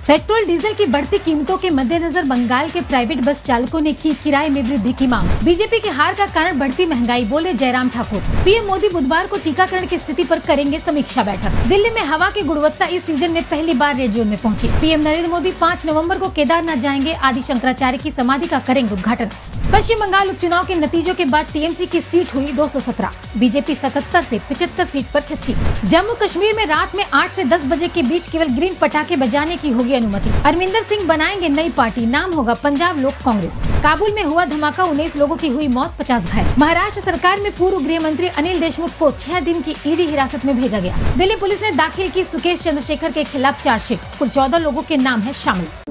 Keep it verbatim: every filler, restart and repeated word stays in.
Petrol diesel की बढ़ती कीमतों के मद्देनजर बंगाल के प्राइवेट बस चालकों ने की किराए में वृद्धि की मांग। बीजेपी की हार का कारण बढ़ती महंगाई, बोले जयराम ठाकुर। पीएम मोदी बुधवार को टीकाकरण की स्थिति पर करेंगे समीक्षा बैठक। दिल्ली में हवा की गुणवत्ता इस सीजन में पहली बार रेड जोन में पहुंची। पीएम नरेंद्र मोदी पाँच नवंबर को केदारनाथ जाएंगे। आदि शंकराचार्य की समाधि का करेंगे उद्घाटन। पश्चिम बंगाल उपचुनाव के नतीजों के बाद टीएमसी की सीट हुई दो सौ सत्रह। बीजेपी सतहत्तर से पचहत्तर सीट पर खिसकी। जम्मू कश्मीर में रात में आठ से दस बजे के बीच केवल ग्रीन पटाखे बजाने की होगी अनुमति। अरविंदर सिंह बनाएंगे नई पार्टी, नाम होगा पंजाब लोक कांग्रेस। काबुल में हुआ धमाका, उन्नीस लोगों की हुई मौत, पचास घायल। महाराष्ट्र सरकार में पूर्व गृह मंत्री अनिल देशमुख को छह दिन की ईडी हिरासत में भेजा गया। दिल्ली पुलिस ने दाखिल की सुकेश चंद्रशेखर के खिलाफ चार्जशीट। कुल चौदह लोगों के नाम है शामिल।